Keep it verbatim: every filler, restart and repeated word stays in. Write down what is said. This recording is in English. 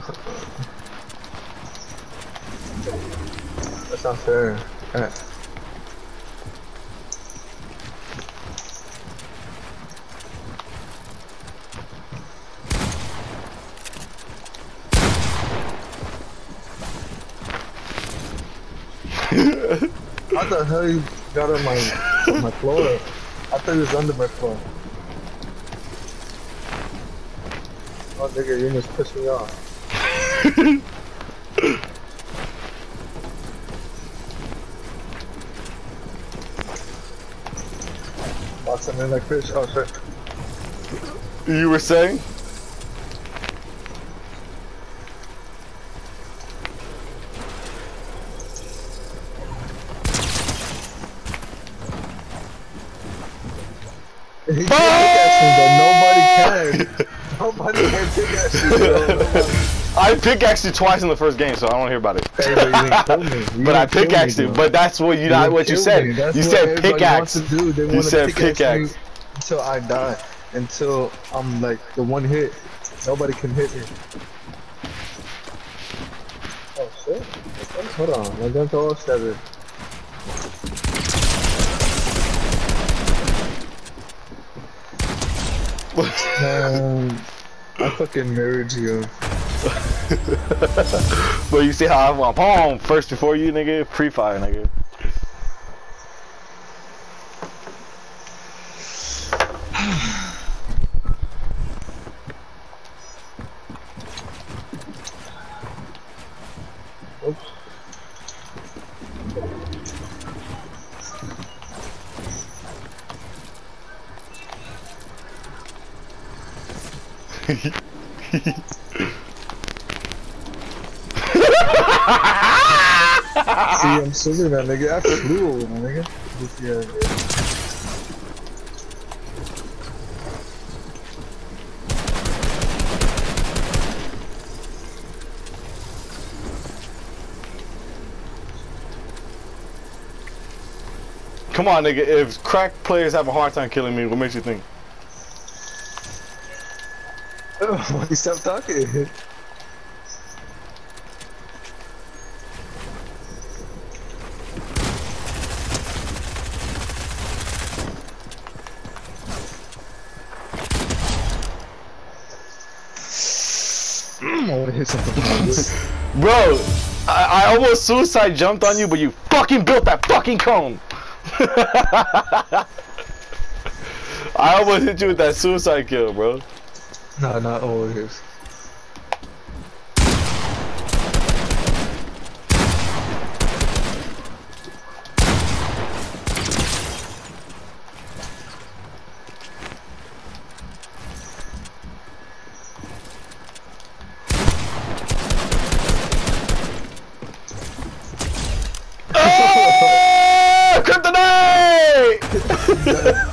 That's not fair. Uh, How the hell you got on my on my floor? I thought he was under my floor. Oh nigga, you almost pissed me off. Boxing in like fish. Oh shit. You were saying? He can pickaxe me, but nobody can. Nobody can pickaxe me, bro. I pickaxed you twice in the first game, so I don't want to hear about it. Hey, but you didn't kill me. You But I didn't kill pickaxed me, you. though. But that's what you not what you kill said. me. That's You what said everybody pickaxe. wants to do. They You want to said pickaxe, pickaxe. me until I die. Until I'm like the one hit. Nobody can hit me. Oh shit. Hold on. My gun's all seven. Man, I fucking married you. But you see how I went palm first before you, nigga? Pre-fire, nigga. Oops. See, I'm silly, that nigga. I flew over, my nigga. Yeah. Come on, nigga. If crack players have a hard time killing me, what makes you think? Why you stop talking? I wanna hit something. Bro, I, I almost suicide jumped on you, but you fucking built that fucking cone. I almost hit you with that suicide kill, bro. No, not always. Oh, kryptonite!